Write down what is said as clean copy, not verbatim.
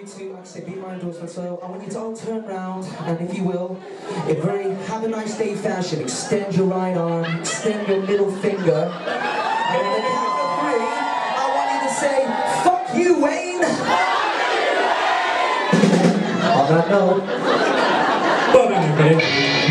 you to, like I say, be my endorsement. So I want you to all turn around, and if you will, in very have a nice day fashion, extend your right arm, extend your middle finger, and on the count of 3, I want you to say, "Fuck you, Wayne!" On that note. Bye, everybody.